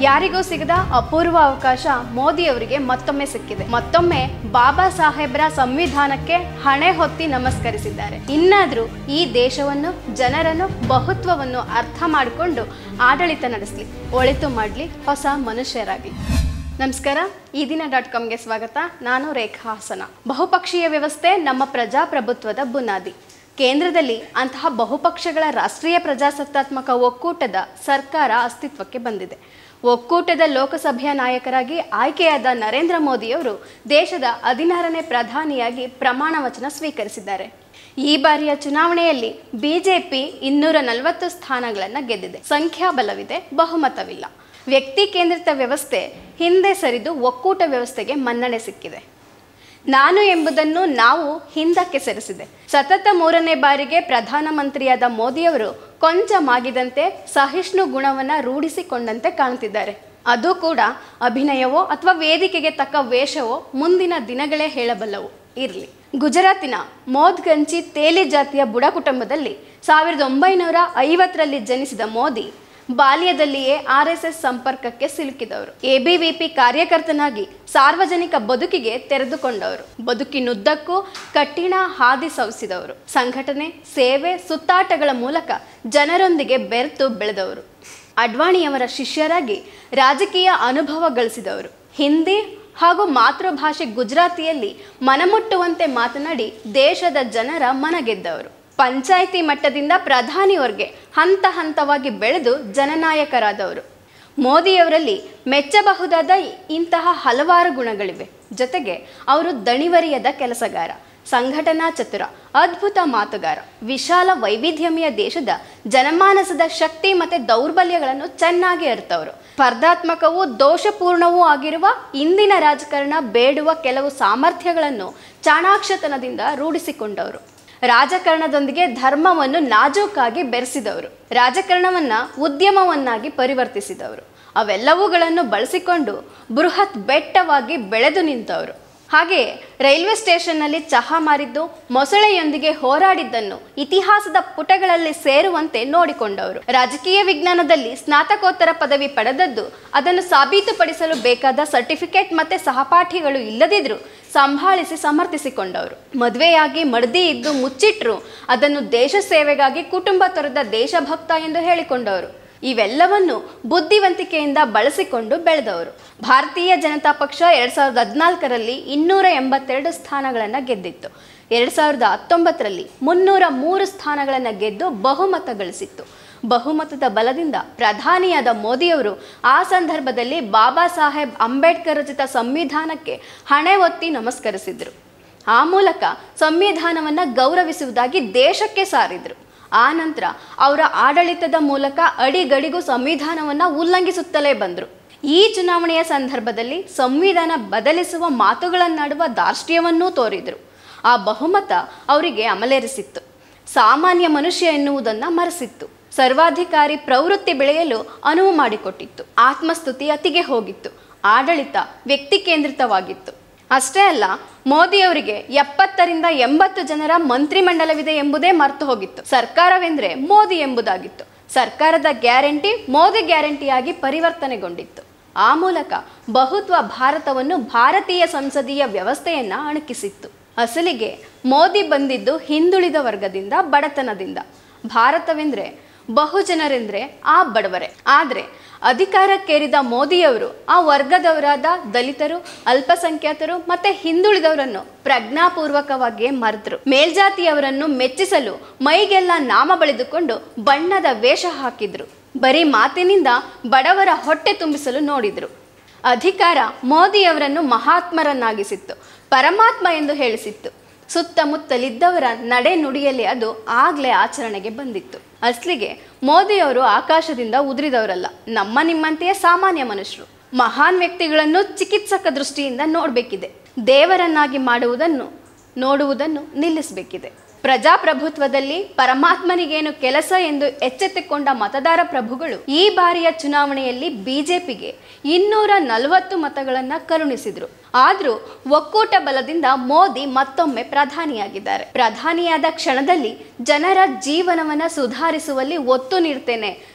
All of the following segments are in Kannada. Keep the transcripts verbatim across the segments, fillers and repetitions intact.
ಯಾರಿಗೂ ಸಿಗದ ಅಪೂರ್ವ ಅವಕಾಶ ಮೋದಿ ಅವರಿಗೆ ಮತ್ತೊಮ್ಮೆ ಸಿಕ್ಕಿದೆ. ಮತ್ತೊಮ್ಮೆ ಬಾಬಾ ಸಾಹೇಬ್ರ ಸಂವಿಧಾನಕ್ಕೆ ಹಣೆ ಹೊತ್ತಿ ನಮಸ್ಕರಿಸಿದ್ದಾರೆ. ಇನ್ನಾದರೂ ಈ ದೇಶವನ್ನು, ಜನರನ್ನು, ಬಹುತ್ವವನ್ನು ಅರ್ಥ ಮಾಡಿಕೊಂಡು ಆಡಳಿತ ನಡೆಸಲಿ, ಒಳಿತು ಮಾಡಲಿ, ಹೊಸ ಮನುಷ್ಯರಾಗಲಿ. ನಮಸ್ಕಾರ, ಈ ದಿನ ಡಾಟ್ ಕಾಮ್ಗೆ ಸ್ವಾಗತ. ನಾನು ರೇಖಾ ಹಾಸನ. ಬಹುಪಕ್ಷೀಯ ವ್ಯವಸ್ಥೆ ನಮ್ಮ ಪ್ರಜಾಪ್ರಭುತ್ವದ ಬುನಾದಿ. ಕೇಂದ್ರದಲ್ಲಿ ಅಂತಹ ಬಹುಪಕ್ಷಗಳ ರಾಷ್ಟ್ರೀಯ ಪ್ರಜಾಸತ್ತಾತ್ಮಕ ಒಕ್ಕೂಟದ ಸರ್ಕಾರ ಅಸ್ತಿತ್ವಕ್ಕೆ ಬಂದಿದೆ. ಒಕ್ಕೂಟದ ಲೋಕಸಭೆಯ ನಾಯಕರಾಗಿ ಆಯ್ಕೆಯಾದ ನರೇಂದ್ರ ಮೋದಿಯವರು ದೇಶದ ಹದಿನಾರನೇ ಪ್ರಧಾನಿಯಾಗಿ ಪ್ರಮಾಣ ವಚನ ಸ್ವೀಕರಿಸಿದ್ದಾರೆ. ಈ ಬಾರಿಯ ಚುನಾವಣೆಯಲ್ಲಿ ಬಿಜೆಪಿ ಇನ್ನೂರ ನಲವತ್ತು ಸ್ಥಾನಗಳನ್ನು ಗೆದ್ದಿದೆ. ಸಂಖ್ಯಾಬಲವಿದೆ, ಬಹುಮತವಿಲ್ಲ. ವ್ಯಕ್ತಿ ಕೇಂದ್ರಿತ ವ್ಯವಸ್ಥೆ ಹಿಂದೆ ಸರಿದು ಒಕ್ಕೂಟ ವ್ಯವಸ್ಥೆಗೆ ಮನ್ನಣೆ ಸಿಕ್ಕಿದೆ. ನಾನು ಎಂಬುದನ್ನು ನಾವು ಹಿಂದಕ್ಕೆ ಸರಿಸಿದೆ. ಸತತ ಮೂರನೇ ಬಾರಿಗೆ ಪ್ರಧಾನಮಂತ್ರಿಯಾದ ಮೋದಿಯವರು ಕೊಂಚ ಮಾಗಿದಂತೆ ಸಹಿಷ್ಣು ಗುಣವನ್ನು ರೂಢಿಸಿಕೊಂಡಂತೆ ಕಾಣುತ್ತಿದ್ದಾರೆ. ಅದು ಕೂಡ ಅಭಿನಯವೋ ಅಥವಾ ವೇದಿಕೆಗೆ ತಕ್ಕ ವೇಷವೋ ಮುಂದಿನ ದಿನಗಳೇ ಹೇಳಬಲ್ಲವು. ಇರಲಿ. ಗುಜರಾತಿನ ಮೋದ್ಗಂಚಿ ತೇಲಿ ಜಾತಿಯ ಬುಡ ಕುಟುಂಬದಲ್ಲಿ ಸಾವಿರದ ಒಂಬೈನೂರ ಐವತ್ತರಲ್ಲಿ ಜನಿಸಿದ ಮೋದಿ ಬಾಲ್ಯದಲ್ಲಿಯೇ ಆರ್ ಎಸ್ ಎಸ್ ಸಂಪರ್ಕಕ್ಕೆ ಸಿಲುಕಿದವರು. ಎ ಬಿ ವಿ ಪಿ ಕಾರ್ಯಕರ್ತನಾಗಿ ಸಾರ್ವಜನಿಕ ಬದುಕಿಗೆ ತೆರೆದುಕೊಂಡವರು. ಬದುಕಿನುದ್ದಕ್ಕೂ ಕಠಿಣ ಹಾದಿ ಸವಿಸಿದವರು. ಸಂಘಟನೆ, ಸೇವೆ, ಸುತ್ತಾಟಗಳ ಮೂಲಕ ಜನರೊಂದಿಗೆ ಬೆರೆತು ಬೆಳೆದವರು. ಅಡ್ವಾಣಿಯವರ ಶಿಷ್ಯರಾಗಿ ರಾಜಕೀಯ ಅನುಭವ ಗಳಿಸಿದವರು. ಹಿಂದಿ ಹಾಗೂ ಮಾತೃಭಾಷೆ ಗುಜರಾತಿಯಲ್ಲಿ ಮನಮುಟ್ಟುವಂತೆ ಮಾತನಾಡಿ ದೇಶದ ಜನರ ಮನಗೆದ್ದವರು. ಪಂಚಾಯಿತಿ ಮಟ್ಟದಿಂದ ಪ್ರಧಾನಿಯವರೆಗೆ ಹಂತ ಹಂತವಾಗಿ ಬೆಳೆದು ಜನನಾಯಕರಾದವರು. ಮೋದಿಯವರಲ್ಲಿ ಮೆಚ್ಚಬಹುದಾದ ಇಂತಹ ಹಲವಾರು ಗುಣಗಳಿವೆ. ಜೊತೆಗೆ ಅವರು ದಣಿವರಿಯದ ಕೆಲಸಗಾರ, ಸಂಘಟನಾ ಚತುರ, ಅದ್ಭುತ ಮಾತುಗಾರ. ವಿಶಾಲ ವೈವಿಧ್ಯಮಯ ದೇಶದ ಜನಮಾನಸದ ಶಕ್ತಿ ಮತ್ತು ದೌರ್ಬಲ್ಯಗಳನ್ನು ಚೆನ್ನಾಗಿ ಅರ್ಥವರು. ಸ್ಪರ್ಧಾತ್ಮಕವೂ ದೋಷಪೂರ್ಣವೂ ಆಗಿರುವ ಇಂದಿನ ರಾಜಕಾರಣ ಬೇಡುವ ಕೆಲವು ಸಾಮರ್ಥ್ಯಗಳನ್ನು ಚಾಣಾಕ್ಷತನದಿಂದ ರೂಢಿಸಿಕೊಂಡವರು. ರಾಜಕಾರಣದೊಂದಿಗೆ ಧರ್ಮವನ್ನು ನಾಜೂಕಾಗಿ ಬೆರೆಸಿದವರು. ರಾಜಕಾರಣವನ್ನು ಉದ್ಯಮವನ್ನಾಗಿ ಪರಿವರ್ತಿಸಿದವರು. ಅವೆಲ್ಲವುಗಳನ್ನು ಬಳಸಿಕೊಂಡು ಬೃಹತ್ ಬೆಟ್ಟವಾಗಿ ಬೆಳೆದು ನಿಂತವರು. ಹಾಗೆಯೇ ರೈಲ್ವೆ ಸ್ಟೇಷನ್ನಲ್ಲಿ ಚಹಾ ಮಾರಿದ್ದು, ಮೊಸಳೆಯೊಂದಿಗೆ ಹೋರಾಡಿದ್ದನ್ನು ಇತಿಹಾಸದ ಪುಟಗಳಲ್ಲಿ ಸೇರುವಂತೆ ನೋಡಿಕೊಂಡವರು. ರಾಜಕೀಯ ವಿಜ್ಞಾನದಲ್ಲಿ ಸ್ನಾತಕೋತ್ತರ ಪದವಿ ಪಡೆದದ್ದು ಅದನ್ನು ಸಾಬೀತುಪಡಿಸಲು ಬೇಕಾದ ಸರ್ಟಿಫಿಕೇಟ್ ಮತ್ತೆ ಸಹಪಾಠಿಗಳು ಇಲ್ಲದಿದ್ದರೂ ಸಂಭಾಳಿಸಿ ಸಮರ್ಥಿಸಿಕೊಂಡವರು. ಮದುವೆಯಾಗಿ ಮಡದಿ ಇದ್ದು ಮುಚ್ಚಿಟ್ರು ಅದನ್ನು ದೇಶ ಸೇವೆಗಾಗಿ ಕುಟುಂಬ ತೊರೆದ ದೇಶಭಕ್ತ ಎಂದು ಹೇಳಿಕೊಂಡವರು. ಇವೆಲ್ಲವನ್ನು ಬುದ್ಧಿವಂತಿಕೆಯಿಂದ ಬಳಸಿಕೊಂಡು ಬೆಳೆದವರು. ಭಾರತೀಯ ಜನತಾ ಪಕ್ಷ ಎರಡು ಸಾವಿರದ ಹದಿನಾಲ್ಕರಲ್ಲಿ ಇನ್ನೂರ ಎಂಬತ್ತೆರಡು ಸ್ಥಾನಗಳನ್ನು ಗೆದ್ದಿತ್ತು. ಎರಡು ಸಾವಿರದ ಹತ್ತೊಂಬತ್ತರಲ್ಲಿ ಮುನ್ನೂರ ಮೂರು ಸ್ಥಾನಗಳನ್ನು ಗೆದ್ದು ಬಹುಮತ ಗಳಿಸಿತ್ತು. ಬಹುಮತದ ಬಲದಿಂದ ಪ್ರಧಾನಿಯಾದ ಮೋದಿಯವರು ಆ ಸಂದರ್ಭದಲ್ಲಿ ಬಾಬಾ ಸಾಹೇಬ್ ಅಂಬೇಡ್ಕರ್ ರಚಿತ ಸಂವಿಧಾನಕ್ಕೆ ಹಣೆ ಒತ್ತಿ ನಮಸ್ಕರಿಸಿದರು. ಆ ಮೂಲಕ ಸಂವಿಧಾನವನ್ನು ಗೌರವಿಸುವುದಾಗಿ ದೇಶಕ್ಕೆ ಸಾರಿದರು. ಆ ನಂತರ ಅವರ ಆಡಳಿತದ ಮೂಲಕ ಅಡಿಗಡಿಗೂ ಸಂವಿಧಾನವನ್ನು ಉಲ್ಲಂಘಿಸುತ್ತಲೇ ಬಂದರು. ಈ ಚುನಾವಣೆಯ ಸಂದರ್ಭದಲ್ಲಿ ಸಂವಿಧಾನ ಬದಲಿಸುವ ಮಾತುಗಳನ್ನಾಡುವ ದಾರ್ಷ್ಟ್ಯವನ್ನೂ ತೋರಿದರು. ಆ ಬಹುಮತ ಅವರಿಗೆ ಅಮಲೇರಿಸಿತ್ತು. ಸಾಮಾನ್ಯ ಮನುಷ್ಯ ಎನ್ನುವುದನ್ನು ಮರೆಸಿತ್ತು. ಸರ್ವಾಧಿಕಾರಿ ಪ್ರವೃತ್ತಿ ಬೆಳೆಯಲು ಅನುವು ಮಾಡಿಕೊಟ್ಟಿತ್ತು. ಆತ್ಮಸ್ತುತಿ ಅತಿಗೆ ಹೋಗಿತ್ತು. ಆಡಳಿತ ವ್ಯಕ್ತಿ ಕೇಂದ್ರಿತವಾಗಿತ್ತು. ಅಷ್ಟೇ ಅಲ್ಲ, ಮೋದಿಯವರಿಗೆ ಎಪ್ಪತ್ತರಿಂದ ಎಂಬತ್ತು ಜನರ ಮಂತ್ರಿಮಂಡಲವಿದೆ ಎಂಬುದೇ ಮರೆತು ಹೋಗಿತ್ತು. ಸರ್ಕಾರವೆಂದರೆ ಮೋದಿ ಎಂಬುದಾಗಿತ್ತು. ಸರ್ಕಾರದ ಗ್ಯಾರಂಟಿ ಮೋದಿ ಗ್ಯಾರಂಟಿಯಾಗಿ ಪರಿವರ್ತನೆಗೊಂಡಿತ್ತು. ಆ ಮೂಲಕ ಬಹುತ್ವ ಭಾರತವನ್ನು ಭಾರತೀಯ ಸಂಸದೀಯ ವ್ಯವಸ್ಥೆಯನ್ನು ಅಣಕಿಸಿತ್ತು. ಅಸಲಿಗೆ ಮೋದಿ ಬಂದಿದ್ದು ಹಿಂದುಳಿದ ವರ್ಗದಿಂದ, ಬಡತನದಿಂದ. ಭಾರತವೆಂದರೆ ಬಹುಜನರೆಂದರೆ ಆ ಬಡವರೇ. ಆದರೆ ಅಧಿಕಾರಕ್ಕೇರಿದ ಮೋದಿಯವರು ಆ ವರ್ಗದವರಾದ ದಲಿತರು, ಅಲ್ಪಸಂಖ್ಯಾತರು ಮತ್ತೆ ಹಿಂದುಳಿದವರನ್ನು ಪ್ರಜ್ಞಾಪೂರ್ವಕವಾಗಿಯೇ ಮರೆತರು. ಮೇಲ್ಜಾತಿಯವರನ್ನು ಮೆಚ್ಚಿಸಲು ಮೈಗೆಲ್ಲ ನಾಮ ಬಳಿದುಕೊಂಡು ಬಣ್ಣದ ವೇಷ ಹಾಕಿದ್ರು. ಬರೀ ಮಾತಿನಿಂದ ಬಡವರ ಹೊಟ್ಟೆ ತುಂಬಿಸಲು ನೋಡಿದ್ರು. ಅಧಿಕಾರ ಮೋದಿಯವರನ್ನು ಮಹಾತ್ಮರನ್ನಾಗಿಸಿತ್ತು, ಪರಮಾತ್ಮ ಎಂದು ಹೇಳಿಸಿತ್ತು. ಸುತ್ತಮುತ್ತಲಿದ್ದವರ ನಡೆ ನುಡಿಯಲ್ಲಿ ಅದು ಆಗಲೇ ಆಚರಣೆಗೆ ಬಂದಿತ್ತು. ಅಸಲಿಗೆ ಮೋದಿಯವರು ಆಕಾಶದಿಂದ ಉದುರಿದವರಲ್ಲ, ನಮ್ಮ ನಿಮ್ಮಂತೆಯೇ ಸಾಮಾನ್ಯ ಮನುಷ್ಯರು. ಮಹಾನ್ ವ್ಯಕ್ತಿಗಳನ್ನು ಚಿಕಿತ್ಸಕ ದೃಷ್ಟಿಯಿಂದ ನೋಡಬೇಕಿದೆ. ದೇವರನ್ನಾಗಿ ಮಾಡುವುದನ್ನು ನೋಡುವುದನ್ನು ನಿಲ್ಲಿಸಬೇಕಿದೆ. ಪ್ರಜಾಪ್ರಭುತ್ವದಲ್ಲಿ ಪರಮಾತ್ಮನಿಗೇನು ಕೆಲಸ ಎಂದು ಎಚ್ಚೆತ್ತುಕೊಂಡ ಮತದಾರ ಪ್ರಭುಗಳು ಈ ಬಾರಿಯ ಚುನಾವಣೆಯಲ್ಲಿ ಬಿಜೆಪಿಗೆ ಇನ್ನೂರ ನಲವತ್ತು ಮತಗಳನ್ನು ಕರುಣಿಸಿದರು. ಆದರೂ ಒಕ್ಕೂಟ ಬಲದಿಂದ ಮೋದಿ ಮತ್ತೊಮ್ಮೆ ಪ್ರಧಾನಿಯಾಗಿದ್ದಾರೆ. ಪ್ರಧಾನಿಯಾದ ಕ್ಷಣದಲ್ಲಿ ಜನರ ಜೀವನವನ್ನು ಸುಧಾರಿಸುವಲ್ಲಿ ಒತ್ತು ನೀಡ್ತೇನೆ,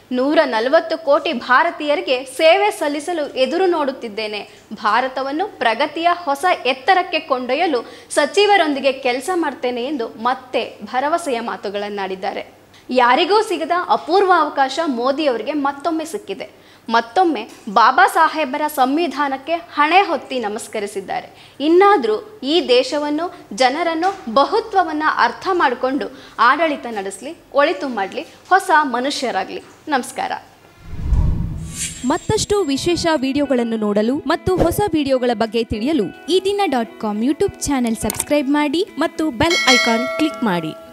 ನೂರ ನಲವತ್ತು ಕೋಟಿ ಭಾರತೀಯರಿಗೆ ಸೇವೆ ಸಲ್ಲಿಸಲು ಎದುರು ನೋಡುತ್ತಿದ್ದೇನೆ. ಭಾರತವನ್ನು ಪ್ರಗತಿಯ ಹೊಸ ಎತ್ತರಕ್ಕೆ ಕೊಂಡೊಯ್ಯಲು ಸಚಿವರೊಂದಿಗೆ ಕೆಲಸ ಮಾಡ್ತೇನೆ ಎಂದು ಮತ್ತೆ ಭರವಸೆಯ ಮಾತುಗಳನ್ನಾಡಿದ್ದಾರೆ. ಯಾರಿಗೂ ಸಿಗದ ಅಪೂರ್ವ ಅವಕಾಶ ಮೋದಿಯವರಿಗೆ ಮತ್ತೊಮ್ಮೆ ಸಿಕ್ಕಿದೆ. ಮತ್ತೊಮ್ಮೆ ಬಾಬಾ ಸಾಹೇಬರ ಸಂವಿಧಾನಕ್ಕೆ ಹಣೆ ಹೊತ್ತಿ ನಮಸ್ಕರಿಸಿದ್ದಾರೆ. ಇನ್ನಾದರೂ ಈ ದೇಶವನ್ನು, ಜನರನ್ನು, ಬಹುತ್ವವನ್ನು ಅರ್ಥ ಮಾಡಿಕೊಂಡು ಆಡಳಿತ ನಡೆಸಲಿ, ಒಳಿತು ಮಾಡಲಿ, ಹೊಸ ಮನುಷ್ಯರಾಗಲಿ. ನಮಸ್ಕಾರ. ಮತ್ತಷ್ಟು ವಿಶೇಷ ವಿಡಿಯೋಗಳನ್ನು ನೋಡಲು ಮತ್ತು ಹೊಸ ವಿಡಿಯೋಗಳ ಬಗ್ಗೆ ತಿಳಿಯಲು ಈ ದಿನ dot com YouTube channel subscribe ಮಾಡಿ ಮತ್ತು ಬೆಲ್ ಐಕಾನ್ ಕ್ಲಿಕ್ ಮಾಡಿ.